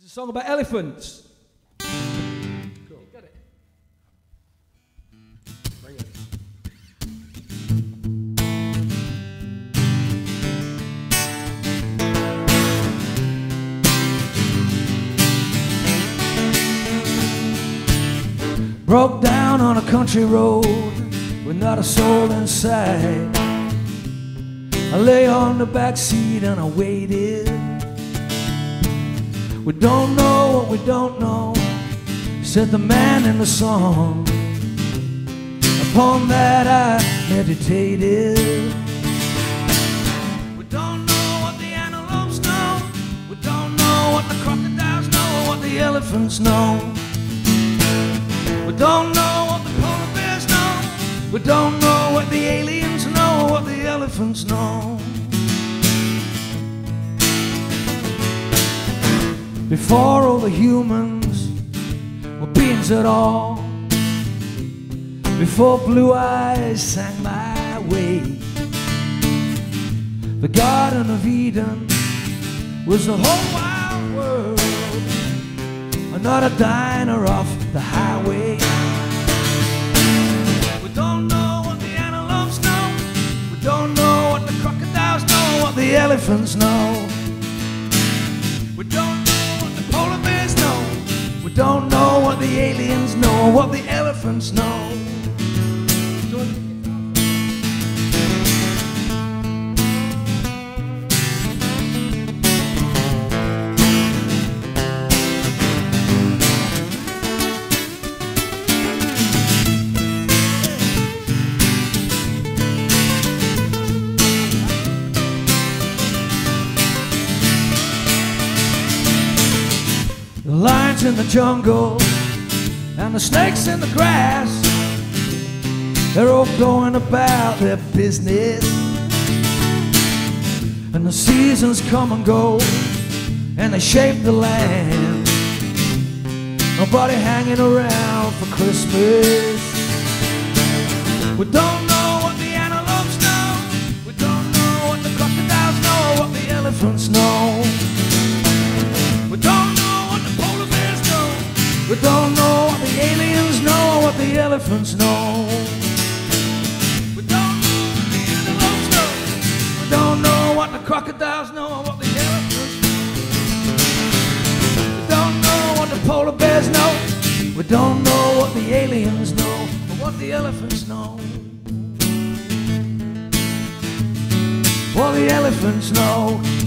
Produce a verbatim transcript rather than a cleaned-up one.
It's a song about elephants. Cool. Got it. Bring it. Broke down on a country road with not a soul inside. I lay on the back seat and I waited. We don't know what we don't know, said the man in the song. Upon that I meditated. We don't know what the antelopes know, we don't know what the crocodiles know, what the elephants know. We don't know what the polar bears know, we don't know what the aliens know, what the elephants know. Before all the humans were beings at all, before blue eyes sang my way, the Garden of Eden was the whole wide world, and not a diner off the highway. We don't know what the antelopes know, we don't know what the crocodiles know, what the elephants know. We don't know what the polar bears know, we don't know what the aliens know, what the elephants know. The lions in the jungle and the snakes in the grass, they're all going about their business. And the seasons come and go and they shape the land. Nobody hanging around for Christmas. We don't know what the antelopes know, we don't know what the crocodiles know, what the elephants know. We don't know what the polar bears know, we don't know what the aliens know, what the elephants know. We don't know what the antelopes know, we don't know what the crocodiles know, what the elephants know. We don't know what the polar bears know, we don't know what the aliens know, or what the elephants know. What the elephants know.